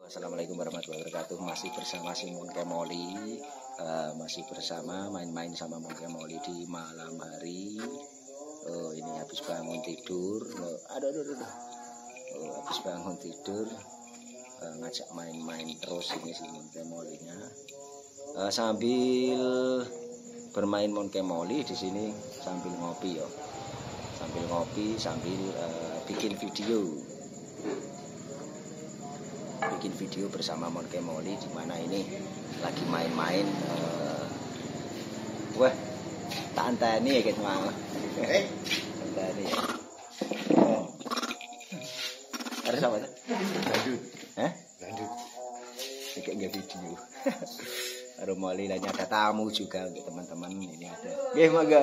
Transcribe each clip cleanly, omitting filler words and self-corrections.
Assalamualaikum warahmatullahi wabarakatuh. Masih bersama si Monke Moli, masih bersama main-main sama Monke Moli di malam hari. Oh, ini habis bangun tidur. Aduh. Oh, habis bangun tidur, ngajak main-main terus ini si Monke Molinya. Sambil bermain Monke Moli di sini sambil ngopi yo. Sambil ngopi, sambil bikin video bersama Monke Moli, di mana ini lagi main-main. Wah, tak anteni ya gitu mau. Anteni. Oh. Harus apa tuh? Lanjut. Lanjut. Kayak video. Baru Moli dan ada tamu juga untuk teman-teman ini ada. Nggih, monggo.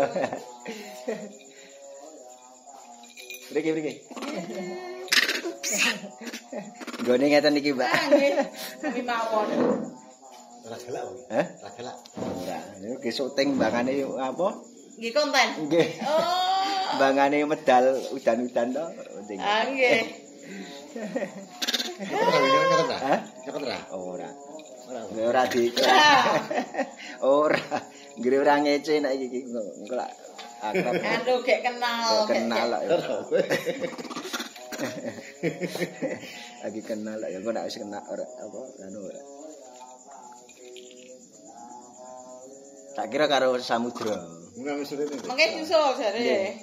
Beri. Gone ngeten iki, Mbak. Nggih, kami mawon. Ora gelak kok. Ora gelak. Ora, niku syuting bangane apa? Nggih konten. Nggih. Oh. Bangane medal udan-udan to. Ah nggih. Ora di. Ora. Nggih ora ngece nek iki engko lak akrab. Aduh gek kenal. Lagi kenal ya, kok nek wis kena ora apa anu ora. Tak kira karo samudra. Enggak mesure ini. Mengke susul jare.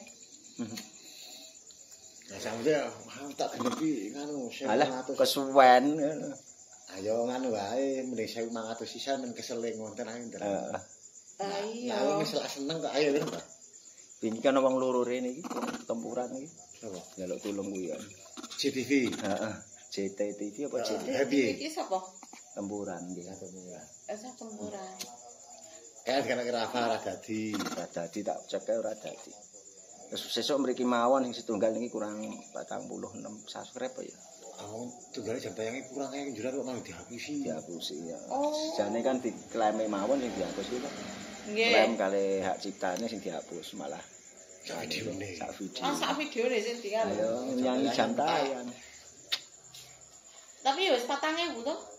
Nah, samudra tak genepi nganu 1.500. Alah kesuwen. Ayo nganu wae mending 1.500 sisan men keseling wonten ae ndang. Ah iya. Nah, wis lak seneng kok ayo lho, Pak. Wingi kan wong loro rene iki tempuran iki. Sapa? Njaluk tulung kuwi ya. CTV. Heeh. JTTV apa JT? Happy. Iki sapa? Tempuran nggih. Esa tempuran. Kan Rafa ora dadi. Ora dadi tak cek ora dadi. Terus sesuk mriki mawon sing setunggal niki kurang 46 subscribe ya. Oh, tunggale jam tayange kurang ae juran kok mau dihapusi. Dihapusi ya. Oh. Jane kan diklaime mawon sing dihapus iki. Nggih. Klaim kali hak ciptane sing dihapus malah. Sak videone. Sak video. Ah sak videone sing dikan. Ayo nyanyi jam tayang. Tapi ya wis 4.000 to.